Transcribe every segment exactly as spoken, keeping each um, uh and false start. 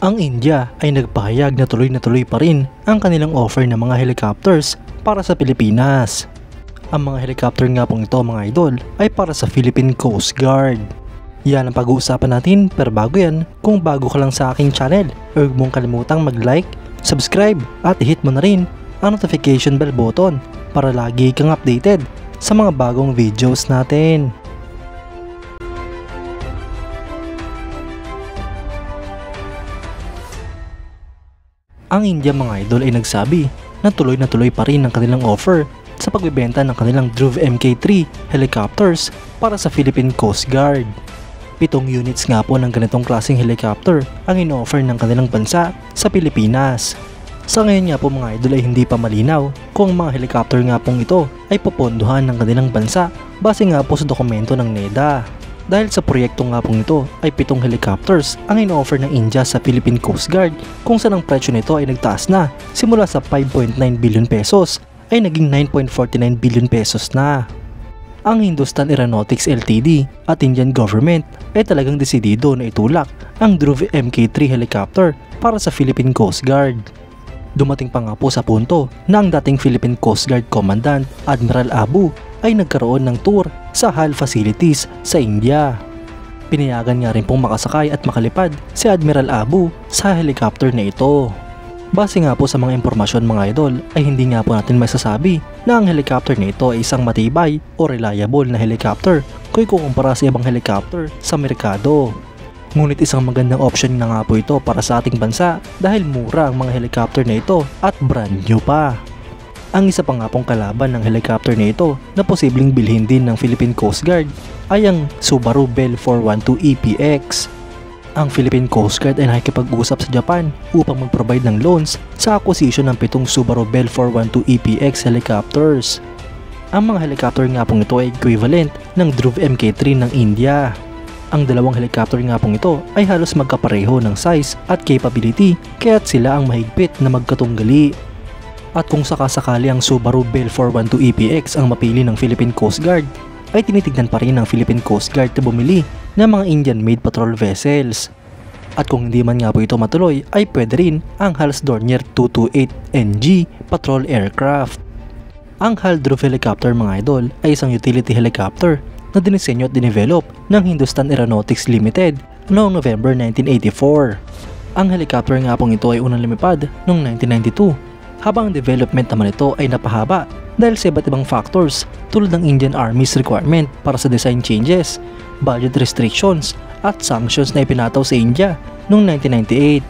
Ang India ay nagpahayag na tuloy na tuloy pa rin ang kanilang offer ng mga helicopters para sa Pilipinas. Ang mga helicopter nga pong ito mga idol ay para sa Philippine Coast Guard. Yan ang pag-uusapan natin, pero bago yan, kung bago ka lang sa aking channel, huwag mong kalimutang mag-like, subscribe at i-hit mo na rin ang notification bell button para lagi kang updated sa mga bagong videos natin. Ang India mga idol ay nagsabi na tuloy na tuloy pa rin ang kanilang offer sa pagbebenta ng kanilang Dhruv M K three helicopters para sa Philippine Coast Guard. Pitong units nga po ng ganitong klaseng helicopter ang in-offer ng kanilang bansa sa Pilipinas. Sa ngayon nga po mga idol ay hindi pa malinaw kung ang mga helicopter nga pong ito ay popondohan ng kanilang bansa base nga po sa dokumento ng NEDA. Dahil sa proyekto nga pong ito ay pitong helicopters ang in-offer ng India sa Philippine Coast Guard, kung saan ang presyo nito ay nagtaas na simula sa five point nine billion pesos ay naging nine point four nine billion pesos na. Ang Hindustan Aeronautics Limited at Indian government ay talagang desidido na itulak ang Dhruv M K three helicopter para sa Philippine Coast Guard. Dumating pa nga po sa punto na ang dating Philippine Coast Guard Commandant Admiral Abu ay nagkaroon ng tour sa H A L facilities sa India. Pinayagan nga rin pong makasakay at makalipad si Admiral Abu sa helicopter na ito. Base nga po sa mga impormasyon mga idol ay hindi nga po natin masasabi na ang helicopter na ito ay isang matibay o reliable na helicopter kung ikukumpara sa ibang helicopter sa merkado. Ngunit isang magandang option na nga po ito para sa ating bansa dahil mura ang mga helicopter na ito at brand new pa. Ang isa pa nga pong kalaban ng helicopter na ito na posibleng bilhin din ng Philippine Coast Guard ay ang Subaru Bell four twelve E P X. Ang Philippine Coast Guard ay nakikipag-usap sa Japan upang mag-provide ng loans sa acquisition ng pitong Subaru Bell four twelve E P X helicopters. Ang mga helicopter nga pong ito ay equivalent ng Dhruv M K three ng India. Ang dalawang helicopter nga pong ito ay halos magkapareho ng size at capability kaya't sila ang mahigpit na magkatunggali. At kung sakasakali ang Subaru Bell four twelve E P X ang mapili ng Philippine Coast Guard, ay tinitignan pa rin ng Philippine Coast Guard na bumili ng mga Indian-made patrol vessels. At kung hindi man nga po ito matuloy, ay pwede rin ang H A L's Dornier two twenty-eight N G patrol aircraft. Ang H A L Dhruv helicopter mga idol ay isang utility helicopter na dinisenyo at dinevelop ng Hindustan Aeronautics Limited noong November nineteen eighty-four. Ang helicopter nga pong ito ay unang lumipad noong nineteen ninety-two. Habang ang development naman ito ay napahaba dahil sa iba't ibang factors tulad ng Indian Army's requirement para sa design changes, budget restrictions at sanctions na ipinataw sa India noong nineteen ninety-eight.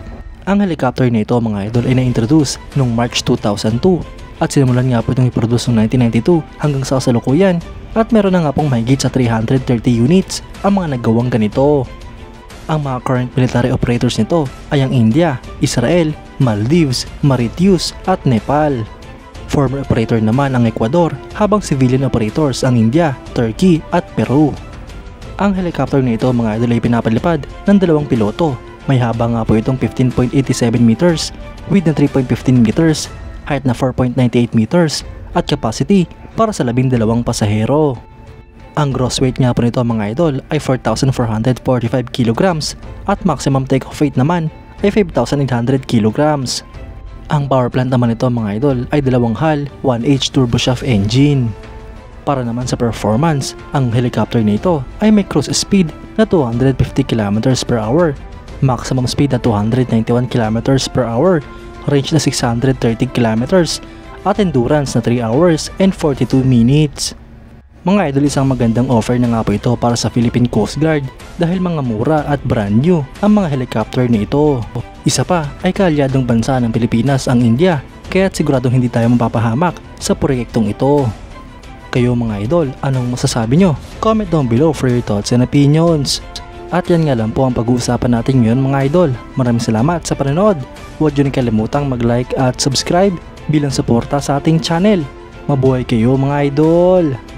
Ang helicopter na ito mga idol ay na-introduce noong March two thousand two at sinimulan nga po itong i-produce noong nineteen ninety-two hanggang sa kasalukuyan at meron na nga pong mahigit sa three hundred thirty units ang mga naggawang ganito. Ang mga current military operators nito ay ang India, Israel, Maldives, Mauritius at Nepal. Former operator naman ang Ecuador habang civilian operators ang India, Turkey at Peru. Ang helicopter na ito mga idol ay pinapalipad ng dalawang piloto. May haba nga po itong fifteen point eight seven meters, width na three point one five meters, height na four point nine eight meters at capacity para sa labing dalawang pasahero. Ang gross weight nga po nito mga idol ay four thousand four hundred forty-five kilograms at maximum takeoff weight naman ay five thousand eight hundred kilograms. Ang power plant naman nito mga idol ay dalawang H A L one H turboshaft engine. Para naman sa performance, ang helicopter nito ay may cruise speed na two hundred fifty kilometers per hour, maximum speed na two hundred ninety-one kilometers per hour, range na six hundred thirty kilometers at endurance na three hours and forty-two minutes. Mga idol, isang magandang offer na nga po ito para sa Philippine Coast Guard dahil mga mura at brand new ang mga helicopter na ito. Isa pa ay kaalyadong bansa ng Pilipinas ang India kaya't siguradong hindi tayo mapapahamak sa proyektong ito. Kayo mga idol, anong masasabi nyo? Comment down below for your thoughts and opinions. At yan nga lang po ang pag-uusapan natin ngayon mga idol. Maraming salamat sa panonood. Huwag nyo rin kalimutang mag-like at subscribe bilang suporta sa ating channel. Mabuhay kayo mga idol!